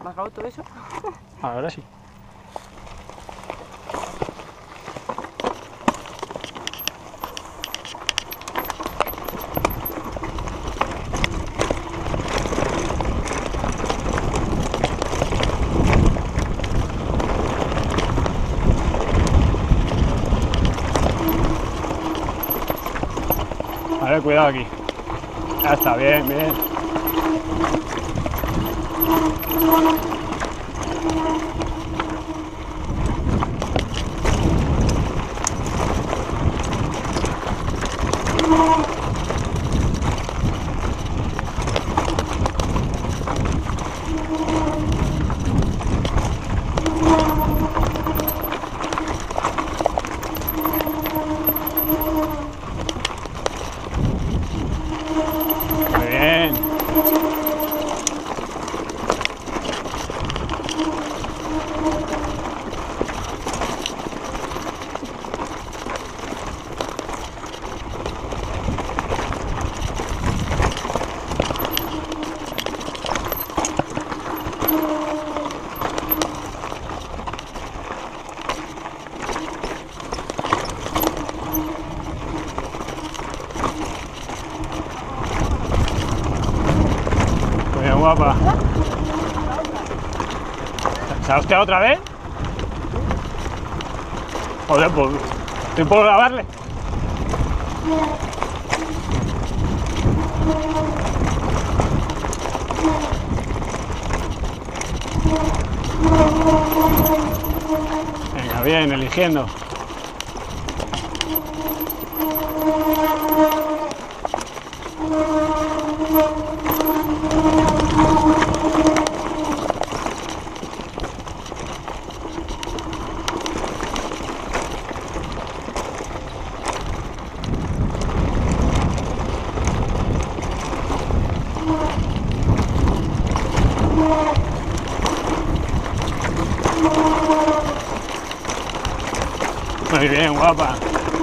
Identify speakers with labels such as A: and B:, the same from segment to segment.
A: ¿Me acabó todo eso?
B: Ahora sí. Vale, cuidado aquí. Ya está, bien, bien. Muy bien. Muy bien, guapa. ¿Se ha hostiado otra vez? Joder, pues estoy por grabarle. Venga, bien, eligiendo. Muy bien, guapa.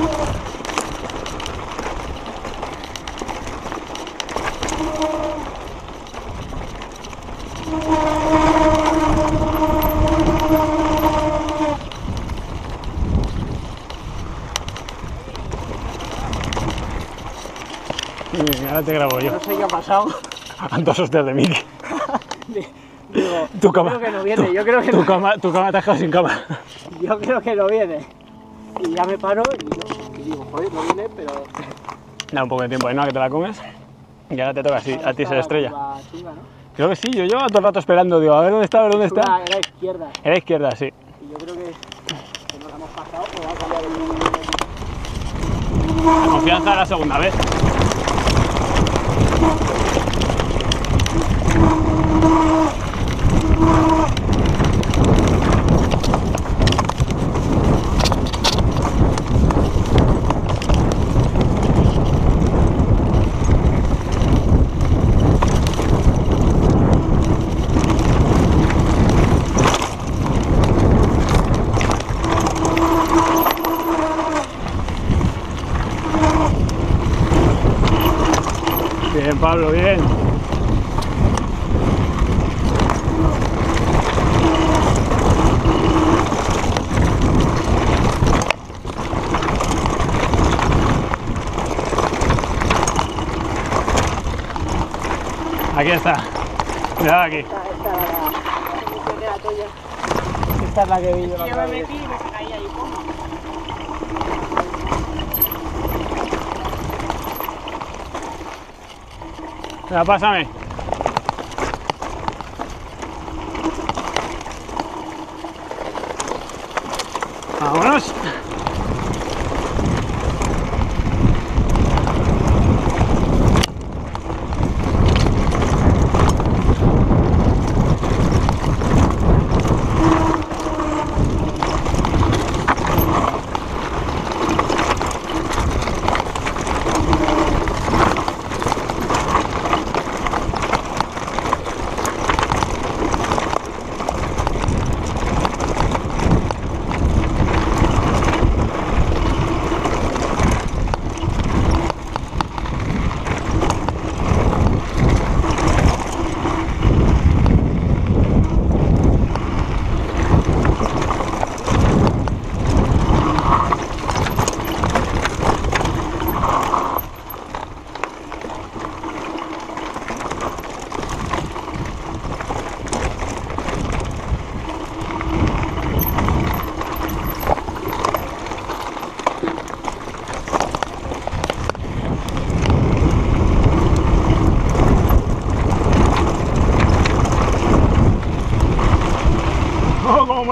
B: Bien, ahora te grabo yo.
A: No sé qué ha pasado.
B: A dos hostias de Miki.
A: Digo,
B: Tu cama.
A: yo creo que no viene, yo creo que
B: Tu
A: no,
B: cama te has dejado sin cama.
A: yo creo que no viene. Y ya me paro y digo, joder, no viene, pero...
B: Da un poco de tiempo ahí, ¿no? A que te la comes. Y ahora te toca así, a ti ser estrella.
A: Chunga, ¿no?
B: Creo que sí, yo llevo todo el rato esperando, digo, a ver dónde está, a ver dónde está.
A: Era izquierda.
B: Era izquierda, sí.
A: Y yo creo que nos la hemos pasado, pues va a cambiar el...
B: La confianza la segunda vez. Bien, Pablo, bien. Aquí está. Mira aquí.
A: Esta era tuya. Esta es la que vi yo.
C: Yo me metí y me caí ahí.
B: Mira, pásame. Vámonos.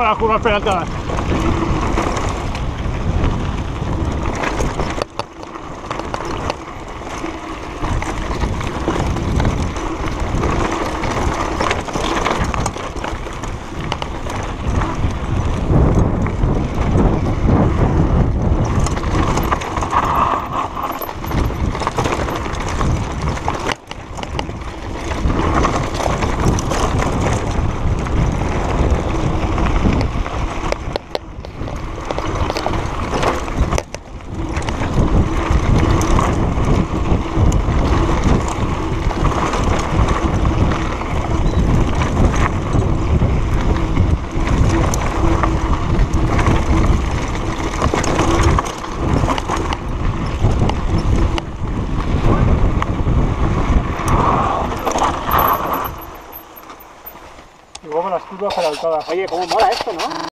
B: las curvas pelotadas.
A: Y luego las curvas peraltadas. Oye, cómo mola esto, ¿no?